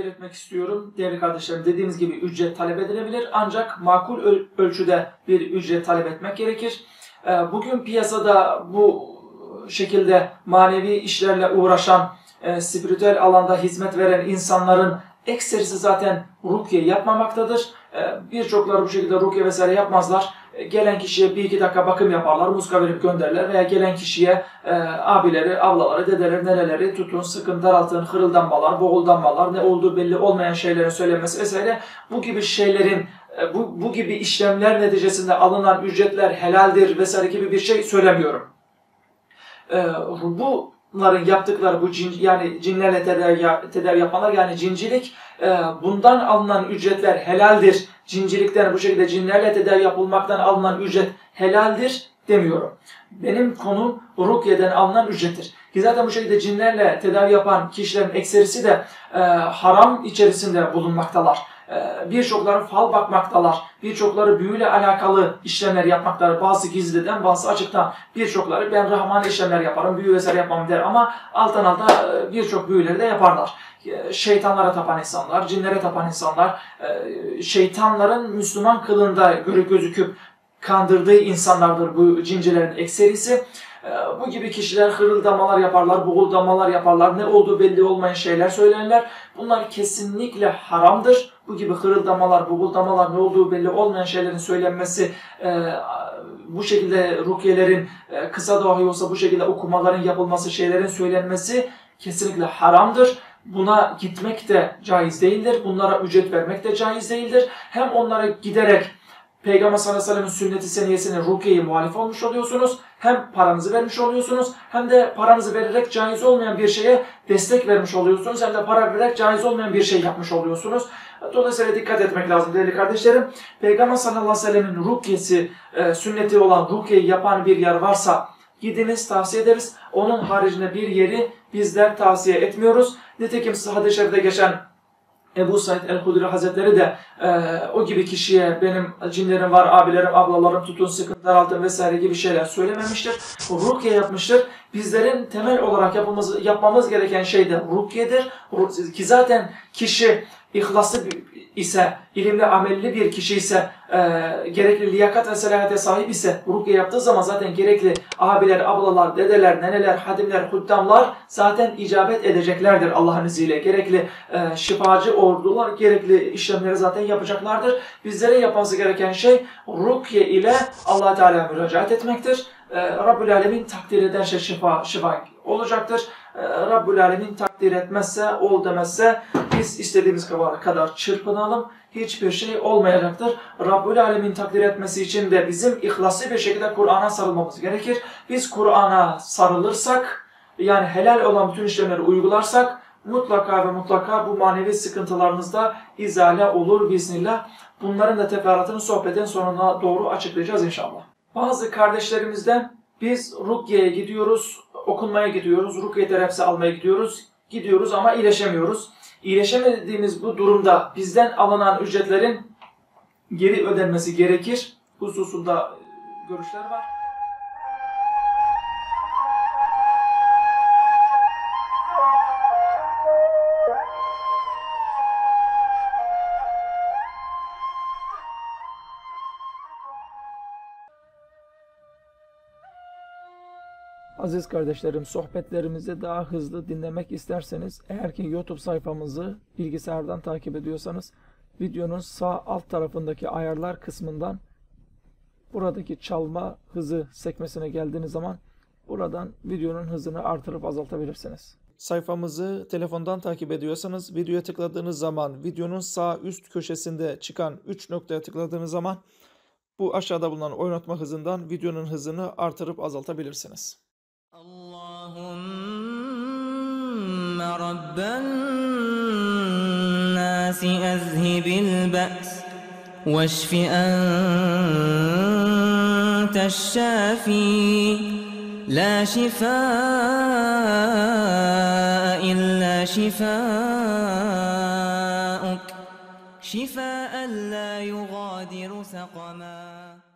belirtmek istiyorum. Değerli kardeşlerim, dediğimiz gibi ücret talep edilebilir. Ancak makul ölçüde bir ücret talep etmek gerekir. Bugün piyasada bu şekilde manevi işlerle uğraşan, spiritüel alanda hizmet veren insanların ekserisi zaten rukiye yapmamaktadır. Birçokları bu şekilde rukiye vesaire yapmazlar. Gelen kişiye 1-2 dakika bakım yaparlar, muska verip gönderirler veya gelen kişiye abileri, ablaları, dedeleri, neneleri tutun, sıkın, daraltın, hırıldanmalar, boğuldanmalar, ne olduğu belli olmayan şeylerin söylenmesi vesaire, bu gibi şeylerin, bu gibi işlemler neticesinde alınan ücretler helaldir vesaire gibi bir şey söylemiyorum. Bunların yaptıkları, yani cinlerle tedavi yapanlar, yani cincilik, bundan alınan ücretler helaldir. Cincilikten, bu şekilde cinlerle tedavi yapılmaktan alınan ücret helaldir demiyorum. Benim konum rukyeden alınan ücrettir. Ki zaten bu şekilde cinlerle tedavi yapan kişilerin ekserisi de haram içerisinde bulunmaktalar. Birçokları fal bakmaktalar, birçokları büyüyle alakalı işlemler yapmaktalar, bazı gizliden, bazı açıktan, birçokları ben rahmani işlemler yaparım, büyü vesaire yapmam der ama alttan alta birçok büyüleri de yaparlar. Şeytanlara tapan insanlar, cinlere tapan insanlar, şeytanların Müslüman kılığında gözüküp kandırdığı insanlardır bu cincilerin ekserisi. Bu gibi kişiler hırıldamalar yaparlar, boğuldamalar yaparlar, ne olduğu belli olmayan şeyler söylerler. Bunlar kesinlikle haramdır. Bu gibi hırıldamalar, boğuldamalar, ne olduğu belli olmayan şeylerin söylenmesi, bu şekilde rukiyelerin kısa dahi olsa bu şekilde okumaların yapılması, şeylerin söylenmesi kesinlikle haramdır. Buna gitmek de caiz değildir. Bunlara ücret vermek de caiz değildir. Hem onlara giderek Peygamber sallallahu aleyhi ve sellem'in sünnet-i seniyesine, rukiyeyi muhalif olmuş oluyorsunuz. Hem paranızı vermiş oluyorsunuz, hem de paranızı vererek caiz olmayan bir şeye destek vermiş oluyorsunuz. Hem de para vererek caiz olmayan bir şey yapmış oluyorsunuz. Dolayısıyla dikkat etmek lazım değerli kardeşlerim. Peygamber sallallahu aleyhi ve sellem'in rukiyesi, sünneti olan rukiyeyi yapan bir yer varsa gidiniz, tavsiye ederiz. Onun haricinde bir yeri bizler tavsiye etmiyoruz. Nitekim hadis-i şerifte geçen Ebu Said el-Hudri Hazretleri de o gibi kişiye benim cinlerim var, abilerim, ablalarım, tutun, sıkın, daraltın vesaire gibi şeyler söylememiştir. Rukiye yapmıştır. Bizlerin temel olarak yapmamız gereken şey de rukiyedir. Ki zaten kişi ihlaslı ise, ilimli, amelli bir kişi ise, gerekli liyakat ve selahate sahip ise rukiye yaptığı zaman zaten gerekli abiler, ablalar, dedeler, neneler, hadimler, huddamlar zaten icabet edeceklerdir Allah'ın izniyle. Gerekli şifacı ordular, gerekli işlemleri zaten yapacaklardır. Bizlere yapması gereken şey rukiye ile Allah Teala'ya müracaat etmektir. Rabbül Alemin takdir ederse şifa olacaktır. Rabbül Alemin takdir etmezse, ol demezse biz istediğimiz kadar çırpınalım. Hiçbir şey olmayacaktır. Rabbül Alemin takdir etmesi için de bizim ihlaslı bir şekilde Kur'an'a sarılmamız gerekir. Biz Kur'an'a sarılırsak, yani helal olan bütün işlemleri uygularsak mutlaka ve mutlaka bu manevi sıkıntılarımızda izale olur biiznillah. Bunların da teferruatını sohbetin sonuna doğru açıklayacağız inşallah. Bazı kardeşlerimizden biz rukyeye gidiyoruz, okunmaya gidiyoruz, rukiye terapisi almaya gidiyoruz ama iyileşemiyoruz. İyileşemediğimiz bu durumda bizden alınan ücretlerin geri ödenmesi gerekir. Hususunda görüşler var. Aziz kardeşlerim, sohbetlerimizi daha hızlı dinlemek isterseniz, eğer ki YouTube sayfamızı bilgisayardan takip ediyorsanız, videonun sağ alt tarafındaki ayarlar kısmından buradaki çalma hızı sekmesine geldiğiniz zaman buradan videonun hızını artırıp azaltabilirsiniz. Sayfamızı telefondan takip ediyorsanız, videoya tıkladığınız zaman videonun sağ üst köşesinde çıkan 3 noktaya tıkladığınız zaman bu aşağıda bulunan oynatma hızından videonun hızını artırıp azaltabilirsiniz. Allahümme Rabben nâsi ezhibil be's veşfi enteşşâfî la şifâ illa şifâ'uk şifâ'en la yugâdiru seqamâ.